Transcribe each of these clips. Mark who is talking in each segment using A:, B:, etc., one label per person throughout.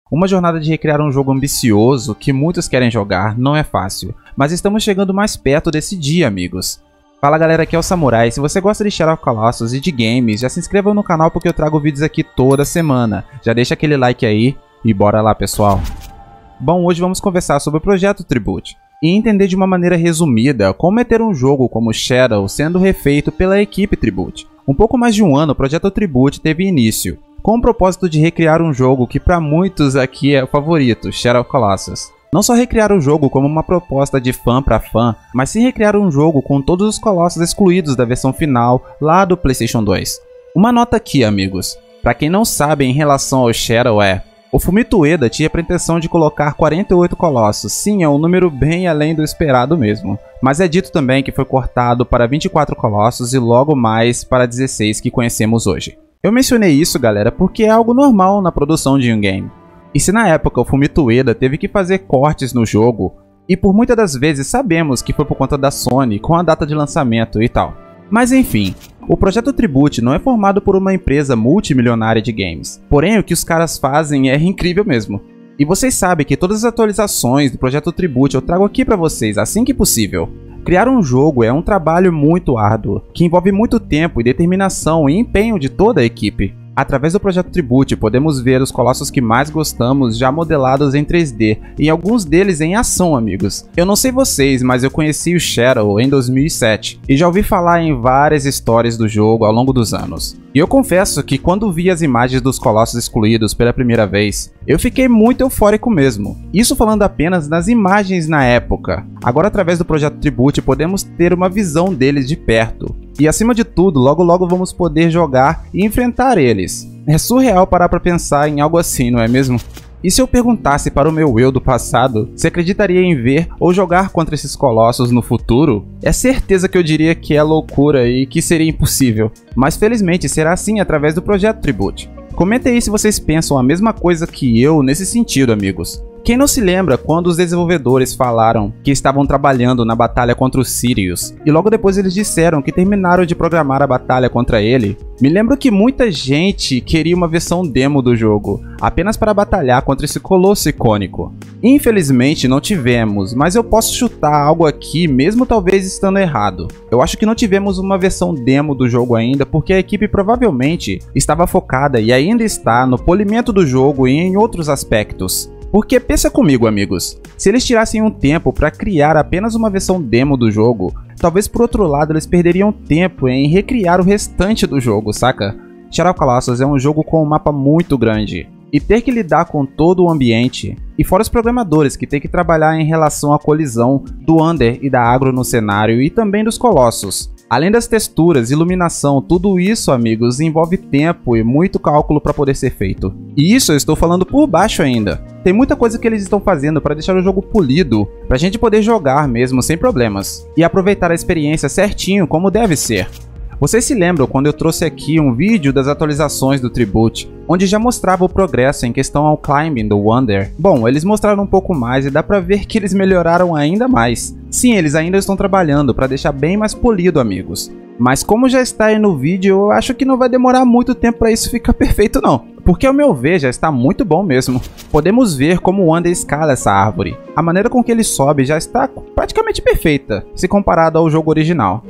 A: Uma jornada de recriar um jogo ambicioso que muitos querem jogar não é fácil, mas estamos chegando mais perto desse dia, amigos. Fala galera, aqui é o Samurai. Se você gosta de Shadow of Colossus e de games, já se inscreva no canal porque eu trago vídeos aqui toda semana. Já deixa aquele like aí e bora lá, pessoal. Bom, hoje vamos conversar sobre o projeto Tribute e entender de uma maneira resumida como é ter um jogo como Shadow sendo refeito pela equipe Tribute. Um pouco mais de um ano, o projeto Tribute teve início, com o propósito de recriar um jogo que para muitos aqui é o favorito, Shadow of Colossus. Não só recriar o jogo como uma proposta de fã para fã, mas sim recriar um jogo com todos os Colossus excluídos da versão final lá do PlayStation 2. Uma nota aqui, amigos, para quem não sabe em relação ao Shadow o Fumito Ueda tinha a pretensão de colocar 48 Colossus, sim, é um número bem além do esperado mesmo. Mas é dito também que foi cortado para 24 Colossus e logo mais para 16 que conhecemos hoje. Eu mencionei isso, galera, porque é algo normal na produção de um game. E se na época o Fumito Ueda teve que fazer cortes no jogo, e por muitas das vezes sabemos que foi por conta da Sony com a data de lançamento e tal. Mas enfim, o projeto Tribute não é formado por uma empresa multimilionária de games, porém o que os caras fazem é incrível mesmo. E vocês sabem que todas as atualizações do projeto Tribute eu trago aqui pra vocês assim que possível. Criar um jogo é um trabalho muito árduo, que envolve muito tempo e determinação e empenho de toda a equipe. Através do projeto Tribute, podemos ver os Colossus que mais gostamos já modelados em 3D, e alguns deles em ação, amigos. Eu não sei vocês, mas eu conheci o Shadow em 2007, e já ouvi falar em várias histórias do jogo ao longo dos anos. E eu confesso que quando vi as imagens dos Colossus excluídos pela primeira vez, eu fiquei muito eufórico mesmo. Isso falando apenas nas imagens na época. Agora, através do projeto Tribute, podemos ter uma visão deles de perto. E acima de tudo, logo logo vamos poder jogar e enfrentar eles. É surreal parar pra pensar em algo assim, não é mesmo? E se eu perguntasse para o meu eu do passado se acreditaria em ver ou jogar contra esses Colossus no futuro, é certeza que eu diria que é loucura e que seria impossível. Mas felizmente será assim através do projeto Tribute. Comenta aí se vocês pensam a mesma coisa que eu nesse sentido, amigos. Quem não se lembra quando os desenvolvedores falaram que estavam trabalhando na batalha contra o Sirius e logo depois eles disseram que terminaram de programar a batalha contra ele? Me lembro que muita gente queria uma versão demo do jogo, apenas para batalhar contra esse colosso icônico. Infelizmente não tivemos, mas eu posso chutar algo aqui mesmo talvez estando errado. Eu acho que não tivemos uma versão demo do jogo ainda porque a equipe provavelmente estava focada e ainda está no polimento do jogo e em outros aspectos. Porque pensa comigo, amigos, se eles tirassem um tempo para criar apenas uma versão demo do jogo, talvez por outro lado eles perderiam tempo em recriar o restante do jogo, saca? Shadow of Colossus é um jogo com um mapa muito grande, e ter que lidar com todo o ambiente, e fora os programadores que tem que trabalhar em relação à colisão do Under e da Agro no cenário e também dos Colossus. Além das texturas, iluminação, tudo isso, amigos, envolve tempo e muito cálculo para poder ser feito. E isso eu estou falando por baixo ainda. Tem muita coisa que eles estão fazendo para deixar o jogo polido, para a gente poder jogar mesmo sem problemas, e aproveitar a experiência certinho como deve ser. Vocês se lembram quando eu trouxe aqui um vídeo das atualizações do Tribute, onde já mostrava o progresso em questão ao climbing do Wonder? Bom, eles mostraram um pouco mais e dá pra ver que eles melhoraram ainda mais. Sim, eles ainda estão trabalhando para deixar bem mais polido, amigos. Mas como já está aí no vídeo, eu acho que não vai demorar muito tempo para isso ficar perfeito não. Porque ao meu ver já está muito bom mesmo. Podemos ver como o Wonder escala essa árvore. A maneira com que ele sobe já está praticamente perfeita, se comparado ao jogo original.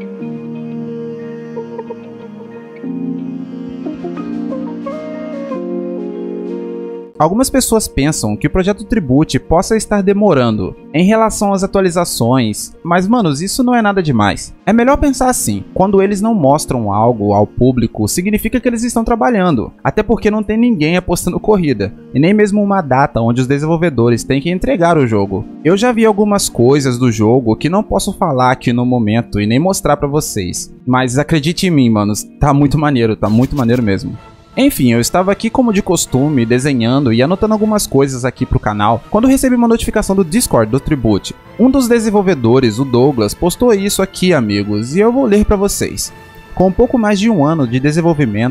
A: Algumas pessoas pensam que o projeto Tribute possa estar demorando em relação às atualizações, mas manos, isso não é nada demais. É melhor pensar assim, quando eles não mostram algo ao público, significa que eles estão trabalhando, até porque não tem ninguém apostando corrida, e nem mesmo uma data onde os desenvolvedores têm que entregar o jogo. Eu já vi algumas coisas do jogo que não posso falar aqui no momento e nem mostrar pra vocês, mas acredite em mim, manos, tá muito maneiro mesmo. Enfim, eu estava aqui como de costume, desenhando e anotando algumas coisas aqui pro canal, quando recebi uma notificação do Discord do Tribute. Um dos desenvolvedores, o Douglas, postou isso aqui, amigos, e eu vou ler pra vocês. Com um pouco mais de um ano de desenvolvimento,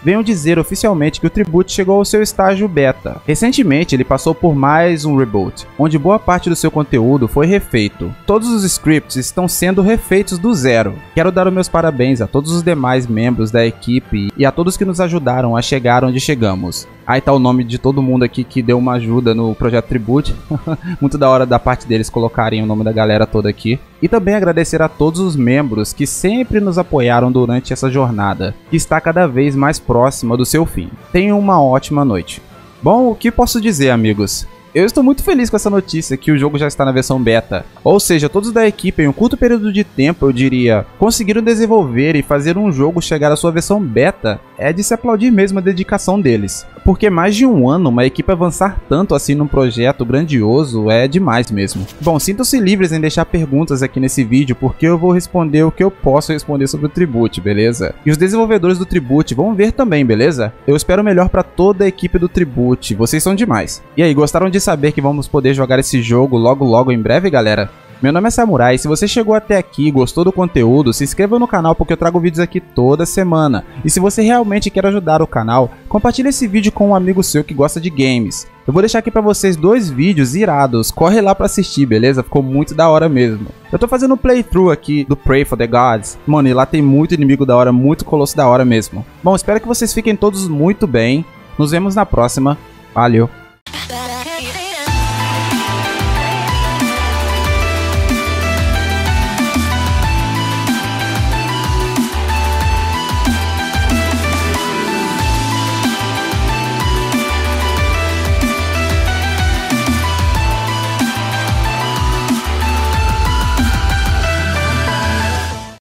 A: venho dizer oficialmente que o Tribute chegou ao seu estágio beta. Recentemente ele passou por mais um reboot, onde boa parte do seu conteúdo foi refeito. Todos os scripts estão sendo refeitos do zero. Quero dar os meus parabéns a todos os demais membros da equipe e a todos que nos ajudaram a chegar onde chegamos. Aí tá o nome de todo mundo aqui que deu uma ajuda no projeto Tribute. Muito da hora da parte deles colocarem o nome da galera toda aqui. E também agradecer a todos os membros que sempre nos apoiaram durante essa jornada, que está cada vez mais próxima do seu fim. Tenham uma ótima noite. Bom, o que posso dizer, amigos? Eu estou muito feliz com essa notícia que o jogo já está na versão beta. Ou seja, todos da equipe em um curto período de tempo, eu diria, conseguiram desenvolver e fazer um jogo chegar à sua versão beta. É de se aplaudir mesmo a dedicação deles. Porque mais de um ano, uma equipe avançar tanto assim num projeto grandioso é demais mesmo. Bom, sintam-se livres em deixar perguntas aqui nesse vídeo, porque eu vou responder o que eu posso responder sobre o Tribute, beleza? E os desenvolvedores do Tribute vão ver também, beleza? Eu espero o melhor para toda a equipe do Tribute, vocês são demais. E aí, gostaram de saber que vamos poder jogar esse jogo logo em breve, galera? Meu nome é Samurai, se você chegou até aqui e gostou do conteúdo, se inscreva no canal porque eu trago vídeos aqui toda semana. E se você realmente quer ajudar o canal, compartilhe esse vídeo com um amigo seu que gosta de games. Eu vou deixar aqui pra vocês 2 vídeos irados, corre lá pra assistir, beleza? Ficou muito da hora mesmo. Eu tô fazendo um playthrough aqui do Pray for the Gods. Mano, e lá tem muito inimigo da hora, muito colosso da hora mesmo. Bom, espero que vocês fiquem todos muito bem. Nos vemos na próxima. Valeu!